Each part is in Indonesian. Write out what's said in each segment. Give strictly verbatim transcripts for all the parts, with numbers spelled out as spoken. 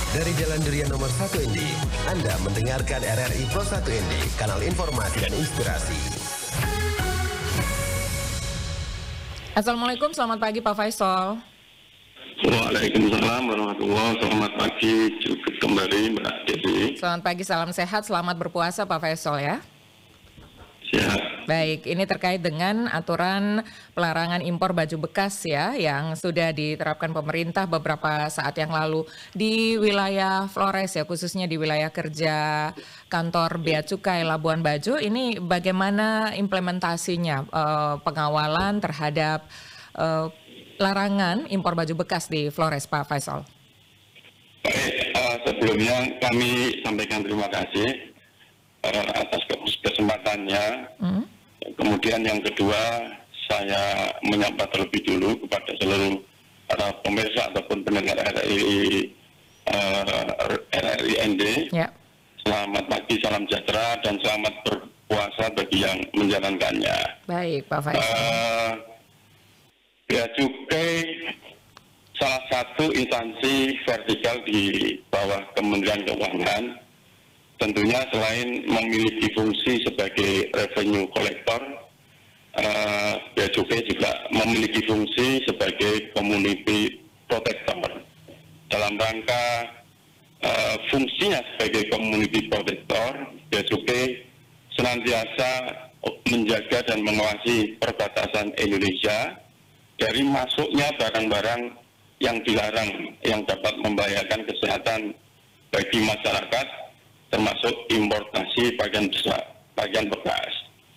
Dari Jalan Durian nomor satu N D, Anda mendengarkan R R I Pro satu N D, kanal informasi dan inspirasi. Assalamualaikum, selamat pagi Pak Faisal. Waalaikumsalam warahmatullahi wabarakatuh. Selamat pagi juga kembali Mbak Desi. Selamat pagi, salam sehat, selamat berpuasa Pak Faisal ya. Siap. Baik, ini terkait dengan aturan pelarangan impor baju bekas ya, yang sudah diterapkan pemerintah beberapa saat yang lalu di wilayah Flores ya, khususnya di wilayah kerja kantor Bea Cukai Labuan Bajo. Ini bagaimana implementasinya, eh, pengawalan terhadap eh, larangan impor baju bekas di Flores, Pak Faisal? Baik, uh, sebelumnya kami sampaikan terima kasih uh, atas kesempatannya. Hmm. Kemudian yang kedua, saya menyapa terlebih dulu kepada seluruh para pemirsa ataupun pendengar R R I uh, R R I N D. Ya. Selamat pagi, salam sejahtera dan selamat berpuasa bagi yang menjalankannya. Baik, Pak Faisal. Uh, Bea Cukai salah satu instansi vertikal di bawah Kementerian Keuangan. Tentunya selain memiliki fungsi sebagai revenue collector, uh, Bea Cukai juga memiliki fungsi sebagai community protector. Dalam rangka uh, fungsinya sebagai community protector, Bea Cukai senantiasa menjaga dan mengawasi perbatasan Indonesia dari masuknya barang-barang yang dilarang yang dapat membahayakan kesehatan bagi masyarakat, termasuk importasi pakaian besar, pakaian bekas.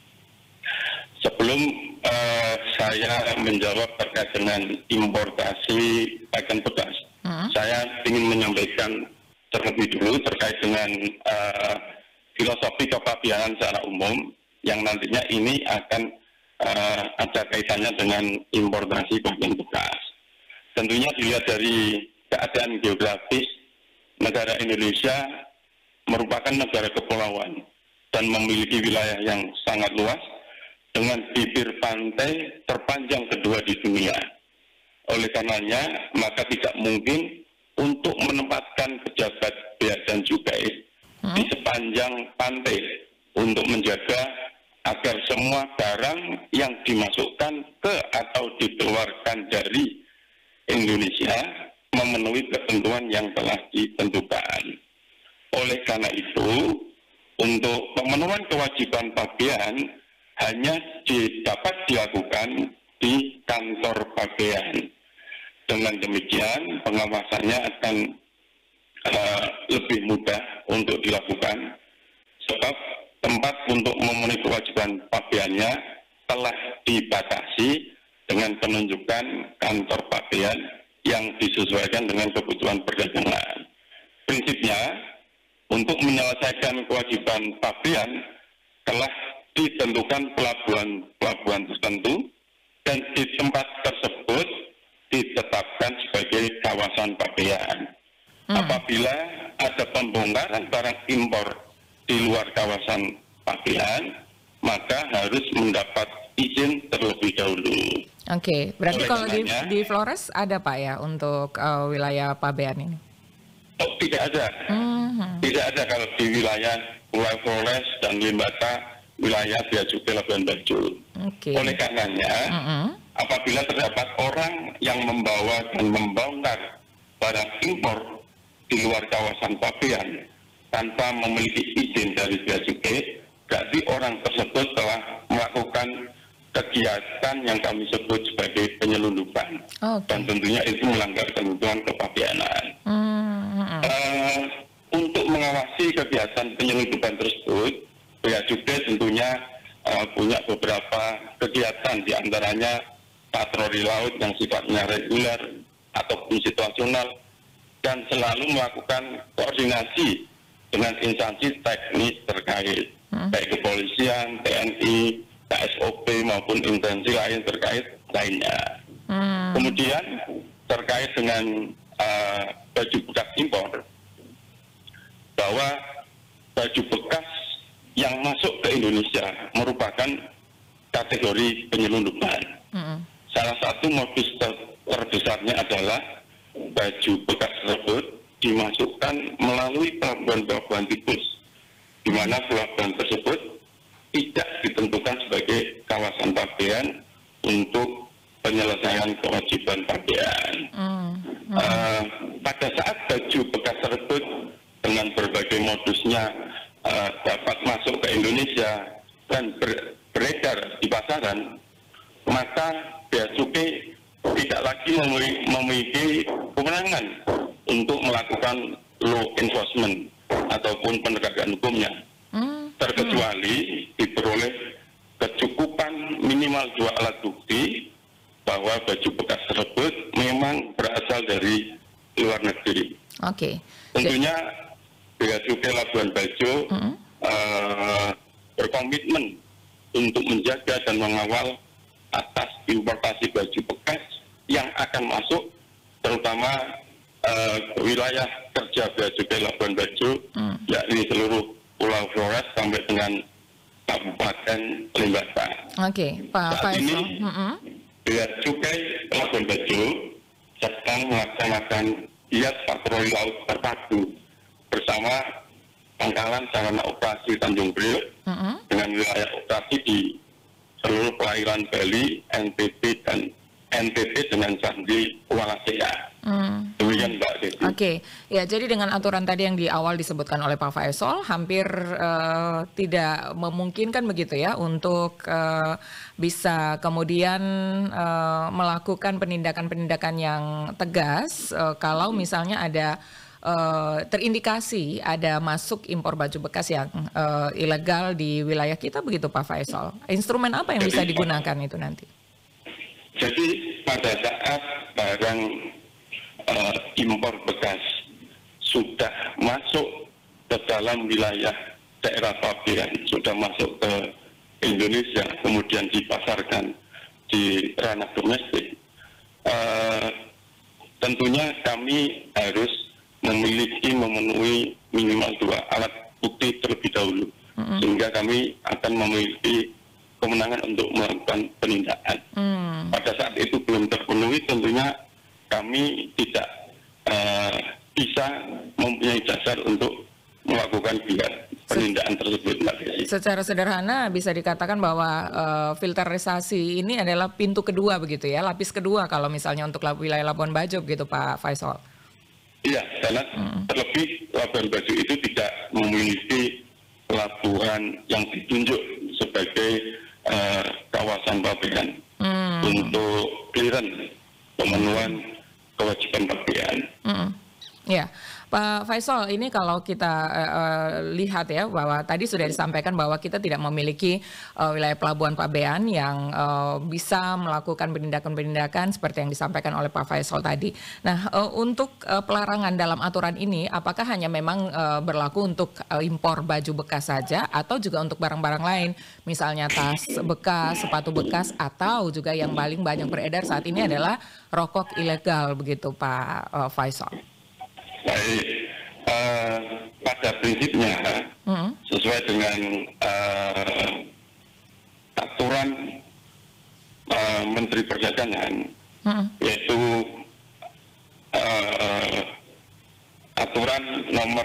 Sebelum uh, saya menjawab terkait dengan importasi pakaian bekas, hmm. saya ingin menyampaikan terlebih dulu terkait dengan uh, filosofi kepabeanan secara umum yang nantinya ini akan uh, ada kaitannya dengan importasi pakaian bekas. Tentunya dilihat dari keadaan geografis, negara Indonesia merupakan negara kepulauan dan memiliki wilayah yang sangat luas dengan bibir pantai terpanjang kedua di dunia. Oleh karenanya, maka tidak mungkin untuk menempatkan pejabat bea dan cukai hmm. di sepanjang pantai untuk menjaga agar semua barang yang dimasukkan ke atau dikeluarkan dari Indonesia memenuhi ketentuan yang telah ditentukan. Oleh karena itu, untuk pemenuhan kewajiban pabean hanya dapat dilakukan di kantor pabean. Dengan demikian, pengawasannya akan uh, lebih mudah untuk dilakukan, sebab tempat untuk memenuhi kewajiban pabeannya telah dibatasi dengan penunjukan kantor pabean yang disesuaikan dengan kebutuhan perdagangan. Prinsipnya, untuk menyelesaikan kewajiban pabean telah ditentukan pelabuhan-pelabuhan tertentu dan di tempat tersebut ditetapkan sebagai kawasan pabean. Hmm. Apabila ada pembongkaran barang impor di luar kawasan pabean, maka harus mendapat izin terlebih dahulu. Oke, okay. Berarti Oleh kalau di, di Flores ada Pak ya untuk uh, wilayah pabean ini? Oh, tidak ada. Hmm. Tidak ada kalau di wilayah Pulau Flores dan Limbata, wilayah Bea Cukai Labuan Bajo. Okay. Oleh karenanya, mm-hmm. apabila terdapat orang yang membawa dan membongkar barang impor di luar kawasan pabean tanpa memiliki izin dari Bea Cukai, berarti orang tersebut telah melakukan kegiatan yang kami sebut sebagai penyelundupan. Okay. Dan tentunya itu melanggar ketentuan kepabeanan. Mm-hmm. uh, untuk mengawasi kegiatan penyelundupan tersebut, Bea Cukai tentunya uh, punya beberapa kegiatan, diantaranya patroli laut yang sifatnya reguler ataupun situasional, dan selalu melakukan koordinasi dengan instansi teknis terkait, hmm. baik kepolisian, T N I, K S O P maupun instansi lain terkait lainnya. Hmm. Kemudian terkait dengan uh, baju bekas impor, bahwa baju bekas yang masuk ke Indonesia merupakan kategori penyelundupan. Mm-hmm. Salah satu modus ter- terbesarnya adalah baju bekas tersebut dimasukkan melalui pelabuhan-pelabuhan tikus, di mana pelabuhan tersebut tidak ditentukan sebagai kawasan pabean untuk penyelesaian kewajiban pabean. Mm. Mm. Uh, pada saat baju bekas tersebut dengan berbagai modusnya uh, dapat masuk ke Indonesia dan ber, beredar di pasaran, maka Bea Cukai tidak lagi memiliki kewenangan untuk melakukan law enforcement ataupun penegakan hukumnya, mm. terkecuali diperoleh kecukupan minimal dua alat bukti bahwa baju bekas tersebut memang berasal dari luar negeri. Oke. Okay. Tentunya Bea Cukai Labuan Bajo mm-hmm. uh, berkomitmen untuk menjaga dan mengawal atas importasi baju bekas yang akan masuk, terutama uh, wilayah kerja Bea Cukai Labuan Bajo, mm. yakni seluruh Pulau Flores sampai dengan Kabupaten Lembata. Oke, okay, Pak Saat Faisal. ini, mm-hmm. Bea Cukai Labuan Bajo sedang melaksanakan giat patroli laut terpadu bersama Pangkalan Sarana Operasi Tanjung Priok mm-hmm. dengan wilayah operasi di seluruh perairan Bali, N T T dan N T T dengan Sandi Wallacea. Hmm. Demikian Mbak Desi. Oke, okay. Ya jadi dengan aturan tadi yang di awal disebutkan oleh Pak Faisal, hampir uh, tidak memungkinkan begitu ya untuk uh, bisa kemudian uh, melakukan penindakan-penindakan yang tegas uh, kalau misalnya ada uh, terindikasi ada masuk impor baju bekas yang uh, ilegal di wilayah kita begitu Pak Faisal. Instrumen apa yang bisa digunakan itu nanti? Jadi pada saat barang uh, impor bekas sudah masuk ke dalam wilayah daerah pabean, sudah masuk ke Indonesia, kemudian dipasarkan di ranah domestik, uh, tentunya kami harus memiliki memenuhi minimal dua alat bukti terlebih dahulu, mm-hmm. sehingga kami akan memiliki kemenangan untuk melakukan penindakan. Mm. Pada saat itu belum terpenuhi, tentunya kami tidak uh, bisa mempunyai dasar untuk melakukan giat penindakan tersebut, Mbak Desi. Secara sederhana bisa dikatakan bahwa uh, filterisasi ini adalah pintu kedua begitu ya, lapis kedua kalau misalnya untuk wilayah Labuan Bajo begitu Pak Faisal. Iya, karena hmm. terlebih Labuan Bajo itu tidak memiliki pelabuhan yang ditunjuk sebagai uh, kawasan pabean hmm. untuk clearance pemenuhan kewajiban pabean. Hmm. Ya, Pak Faisal, ini kalau kita uh, lihat ya bahwa tadi sudah disampaikan bahwa kita tidak memiliki uh, wilayah pelabuhan pabean yang uh, bisa melakukan penindakan-penindakan seperti yang disampaikan oleh Pak Faisal tadi. Nah, uh, untuk uh, pelarangan dalam aturan ini, apakah hanya memang uh, berlaku untuk uh, impor baju bekas saja atau juga untuk barang-barang lain, misalnya tas bekas, sepatu bekas, atau juga yang paling banyak beredar saat ini adalah rokok ilegal begitu Pak uh, Faisal? Baik, uh, pada prinsipnya hmm. sesuai dengan uh, aturan uh, Menteri Perdagangan, hmm. yaitu uh, aturan nomor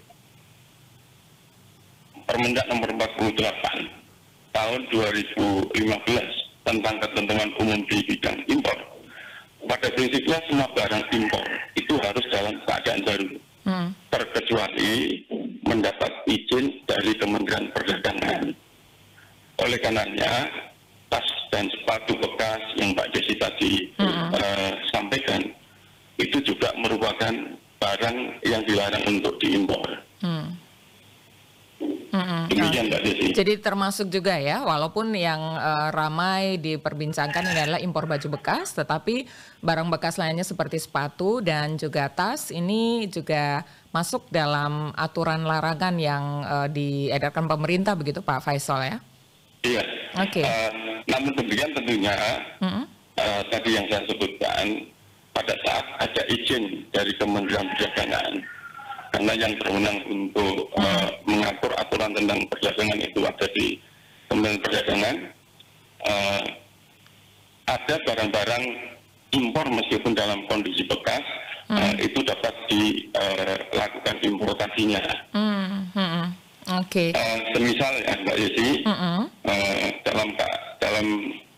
Permendak nomor empat puluh delapan tahun dua ribu lima belas tentang ketentuan umum di bidang impor. Pada prinsipnya semua barang impor itu harus dalam keadaan baru, hmm. terkecuali mendapat izin dari Kementerian Perdagangan. Oleh karenanya, tas dan sepatu bekas yang Pak Desi tadi hmm. uh, sampaikan, itu juga merupakan barang yang dilarang untuk diimpor. Hmm. Demikian Mbak Desi. Jadi termasuk juga ya, walaupun yang uh, ramai diperbincangkan ini adalah impor baju bekas, tetapi barang bekas lainnya seperti sepatu dan juga tas ini juga masuk dalam aturan larangan yang uh, diedarkan pemerintah begitu Pak Faisal ya? Iya. Oke. Okay. Uh, namun demikian tentunya mm-hmm. uh, tadi yang saya sebutkan pada saat ada izin dari Kementerian Perdagangan, karena yang berwenang untuk hmm. uh, mengatur aturan tentang perdagangan itu ada di Kementerian Perdagangan. Uh, ada barang-barang impor meskipun dalam kondisi bekas, hmm. uh, itu dapat dilakukan uh, importasinya. Hmm. Hmm. Oke. Okay. Uh, semisal ya Mbak Yesi, hmm. uh, dalam dalam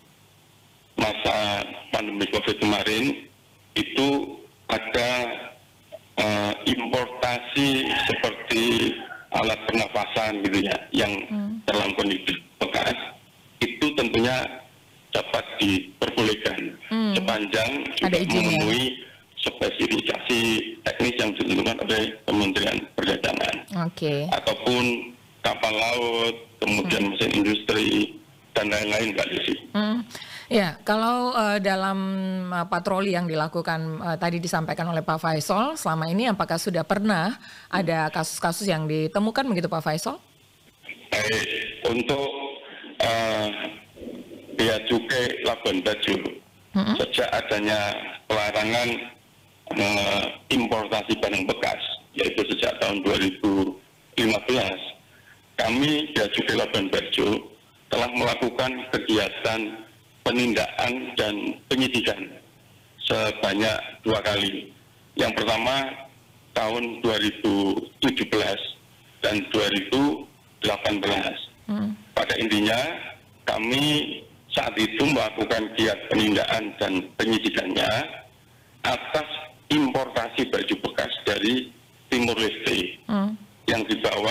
masa pandemi COVID kemarin itu ada uh, importasi seperti alat pernafasan gitu ya, yang hmm. dalam kondisi bekas itu tentunya dapat diperbolehkan hmm. sepanjang juga memenuhi spesifikasi teknis yang ditentukan oleh Kementerian Perdagangan. Okay. Ataupun kapal laut, kemudian hmm. mesin industri dan lain-lain Mbak Desi. Hmm. Ya, kalau uh, dalam uh, patroli yang dilakukan uh, tadi disampaikan oleh Pak Faisal, selama ini apakah sudah pernah ada kasus-kasus yang ditemukan begitu Pak Faisal? Baik, untuk uh, Bea Cukai Labuan Bajo, mm-hmm. sejak adanya pelarangan uh, importasi barang bekas, yaitu sejak tahun dua ribu lima belas, kami Bea Cukai Labuan Bajo telah melakukan kegiatan penindakan dan penyidikan sebanyak dua kali. Yang pertama tahun dua ribu tujuh belas dan dua ribu delapan belas. Hmm. Pada intinya kami saat itu melakukan giat penindakan dan penyidikannya atas importasi baju bekas dari Timur Leste hmm. yang dibawa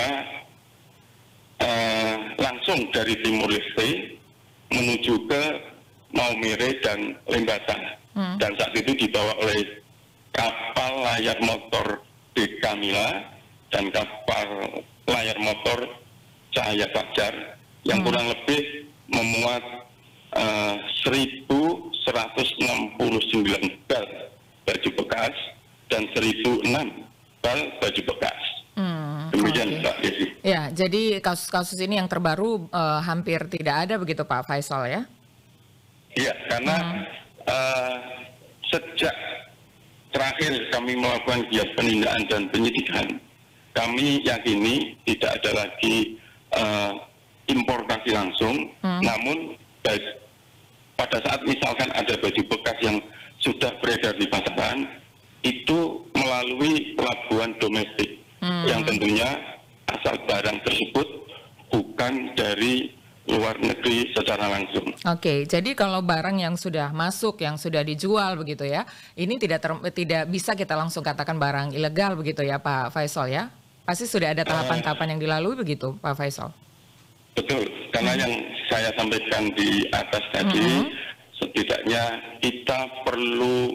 uh, langsung dari Timur Leste menuju ke Maumere dan Lembata, hmm. dan saat itu dibawa oleh kapal layar motor D Kamila dan kapal layar motor Cahaya Fajar yang hmm. kurang lebih memuat uh, seribu seratus enam puluh sembilan bal baju bekas dan seribu enam bal baju bekas. Hmm, Demikian okay. Mbak Desi. Ya, jadi kasus-kasus ini yang terbaru uh, hampir tidak ada begitu Pak Faisal ya? Iya, karena hmm. uh, sejak terakhir kami melakukan giat penindakan dan penyidikan, kami yakini tidak ada lagi uh, importasi langsung, hmm. namun baik, pada saat misalkan ada baju bekas yang sudah beredar di pasaran, itu melalui pelabuhan domestik, hmm. yang tentunya asal barang tersebut bukan dari luar negeri secara langsung. Oke, jadi kalau barang yang sudah masuk, yang sudah dijual begitu ya, ini tidak ter, tidak bisa kita langsung katakan barang ilegal begitu ya Pak Faisal ya? Pasti sudah ada tahapan-tahapan uh, yang dilalui begitu Pak Faisal? Betul, karena hmm. yang saya sampaikan di atas tadi, hmm. setidaknya kita perlu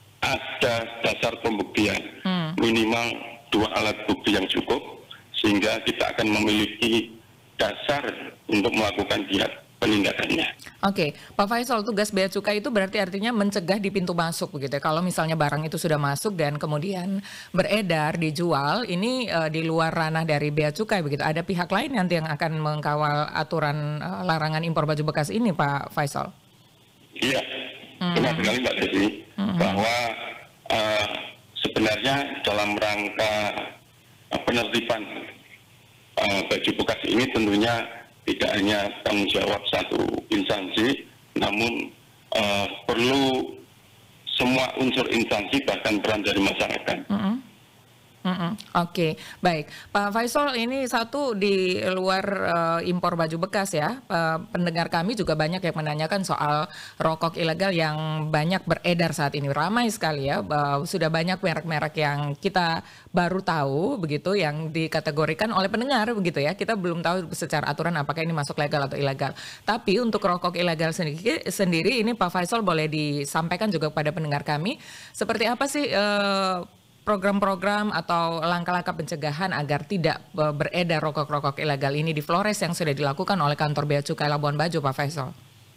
ada dasar pembuktian, hmm. minimal dua alat bukti yang cukup, sehingga kita akan memiliki dasar untuk melakukan giat penindakannya. Oke, Pak Faisal, tugas Bea Cukai itu berarti artinya mencegah di pintu masuk begitu ya. Kalau misalnya barang itu sudah masuk dan kemudian beredar, dijual, ini uh, di luar ranah dari Bea Cukai begitu. Ada pihak lain nanti yang akan mengkawal aturan uh, larangan impor baju bekas ini, Pak Faisal? Iya, hmm. benar sekali Mbak Desi, hmm. bahwa uh, sebenarnya dalam rangka uh, penertiban Uh, baju bekas ini tentunya tidak hanya tanggung jawab satu instansi, namun uh, perlu semua unsur instansi bahkan peran dari masyarakat. Mm-hmm. Mm-hmm. Oke, okay. Baik. Pak Faisal, ini satu di luar uh, impor baju bekas ya, uh, pendengar kami juga banyak yang menanyakan soal rokok ilegal yang banyak beredar saat ini. Ramai sekali ya, uh, sudah banyak merek-merek yang kita baru tahu begitu, yang dikategorikan oleh pendengar begitu ya. Kita belum tahu secara aturan apakah ini masuk legal atau ilegal. Tapi untuk rokok ilegal sendiri, sendiri ini Pak Faisal boleh disampaikan juga kepada pendengar kami, seperti apa sih uh, program-program atau langkah-langkah pencegahan agar tidak beredar rokok-rokok ilegal ini di Flores yang sudah dilakukan oleh kantor Bea Cukai Labuan Bajo, Pak Faisal?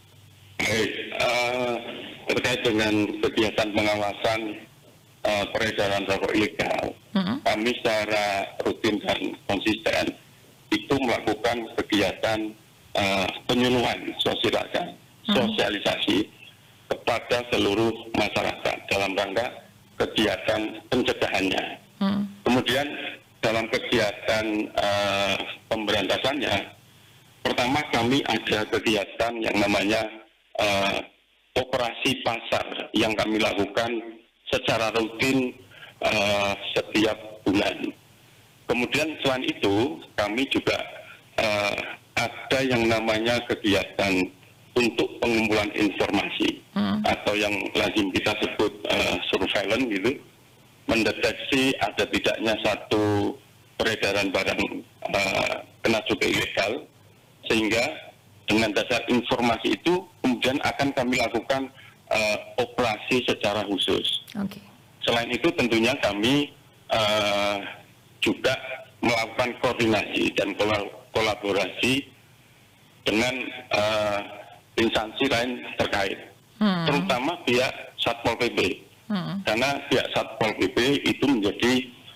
Baik, uh, terkait dengan kegiatan pengawasan uh, peredaran rokok ilegal, mm-hmm. kami secara rutin dan konsisten itu melakukan kegiatan uh, penyuluhan sosialisasi, mm-hmm. sosialisasi kepada seluruh masyarakat dalam rangka kegiatan pencegahannya. Hmm. Kemudian dalam kegiatan uh, pemberantasannya, pertama kami ada kegiatan yang namanya uh, operasi pasar yang kami lakukan secara rutin uh, setiap bulan. Kemudian selain itu kami juga uh, ada yang namanya kegiatan untuk pengumpulan informasi hmm. atau yang lazim kita sebut uh, surveillance gitu, mendeteksi ada tidaknya satu peredaran barang uh, kena cukai ilegal, sehingga dengan dasar informasi itu kemudian akan kami lakukan uh, operasi secara khusus. Okay. Selain itu tentunya kami uh, juga melakukan koordinasi dan kolaborasi dengan uh, instansi lain terkait, hmm. terutama pihak Satpol P P, hmm. karena pihak Satpol P P itu menjadi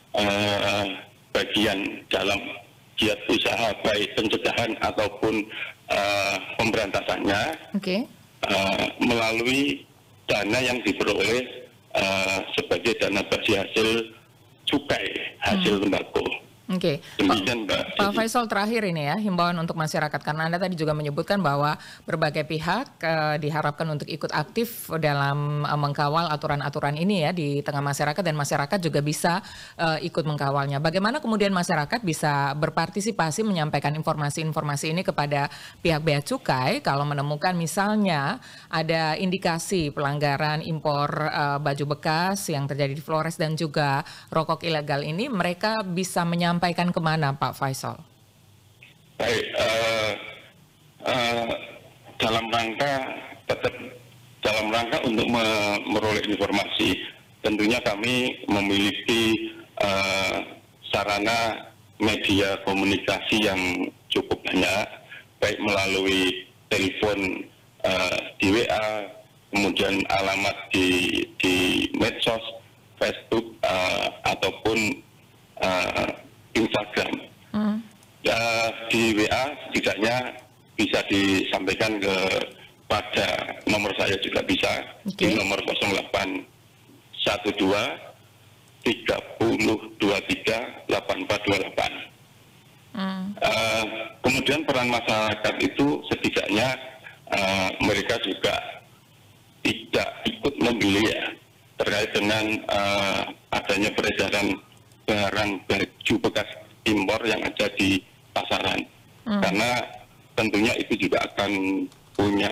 uh, bagian dalam giat usaha baik pencegahan ataupun uh, pemberantasannya, okay. uh, melalui dana yang diperoleh uh, sebagai dana bagi hasil cukai hasil hmm. tembakau. Oke, okay. Pak, Pak Faisal, terakhir ini ya, himbauan untuk masyarakat, karena Anda tadi juga menyebutkan bahwa berbagai pihak uh, diharapkan untuk ikut aktif dalam uh, mengkawal aturan-aturan ini ya di tengah masyarakat, dan masyarakat juga bisa uh, ikut mengkawalnya. Bagaimana kemudian masyarakat bisa berpartisipasi menyampaikan informasi-informasi ini kepada pihak Bea Cukai kalau menemukan misalnya ada indikasi pelanggaran impor uh, baju bekas yang terjadi di Flores dan juga rokok ilegal ini, mereka bisa menyampaikan Sampaikan kemana Pak Faisal? Baik, uh, uh, dalam rangka tetap dalam rangka untuk me meroleh informasi, tentunya kami memiliki uh, sarana media komunikasi yang cukup banyak, baik melalui telepon uh, di W A, kemudian alamat di di medsos, Facebook uh, ataupun uh, Instagram. Hmm. Ya, di W A setidaknya bisa disampaikan ke pada nomor saya juga bisa, okay. Di nomor nol delapan satu dua tiga nol dua tiga delapan empat dua delapan. Hmm. Uh, kemudian peran masyarakat itu setidaknya uh, mereka juga tidak ikut membeli ya, terkait dengan uh, adanya peredaran barang baju bekas impor yang ada di pasaran, hmm. karena tentunya itu juga akan punya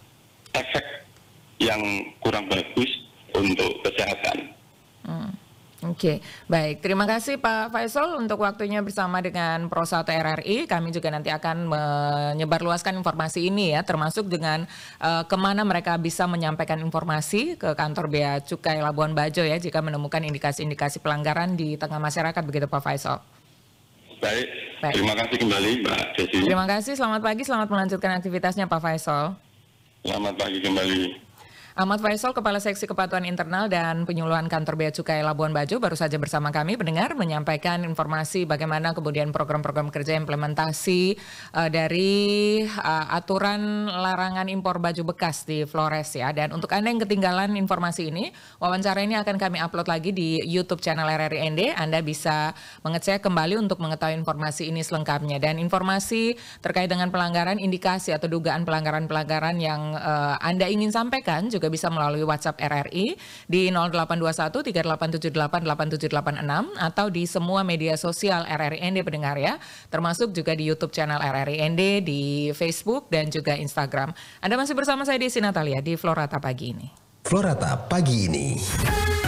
efek yang kurang bagus untuk kesehatan. Hmm. Oke, okay. Baik. Terima kasih Pak Faisal untuk waktunya bersama dengan Pro satu R R I. Kami juga nanti akan menyebarluaskan informasi ini ya, termasuk dengan uh, kemana mereka bisa menyampaikan informasi ke kantor Bea Cukai Labuan Bajo ya, jika menemukan indikasi-indikasi pelanggaran di tengah masyarakat, begitu Pak Faisal. Baik. Baik. Terima kasih kembali Mbak Desi. Terima kasih, selamat pagi, selamat melanjutkan aktivitasnya Pak Faisal. Selamat pagi kembali. Ahmad Faisal, Kepala Seksi Kepatuhan Internal dan Penyuluhan Kantor Bea Cukai Labuan Bajo, baru saja bersama kami pendengar menyampaikan informasi bagaimana kemudian program-program kerja implementasi uh, dari uh, aturan larangan impor baju bekas di Flores ya. Dan untuk Anda yang ketinggalan informasi ini, wawancara ini akan kami upload lagi di YouTube channel R R I N D. Anda bisa mengecek kembali untuk mengetahui informasi ini selengkapnya. Dan informasi terkait dengan pelanggaran, indikasi atau dugaan pelanggaran-pelanggaran yang uh, Anda ingin sampaikan juga bisa melalui WhatsApp R R I di nol delapan dua satu tiga delapan tujuh delapan delapan tujuh delapan enam atau di semua media sosial R R I N D pendengar ya, termasuk juga di YouTube channel R R I N D, di Facebook dan juga Instagram. Anda masih bersama saya Desi Natalia di Florata pagi ini. Florata pagi ini.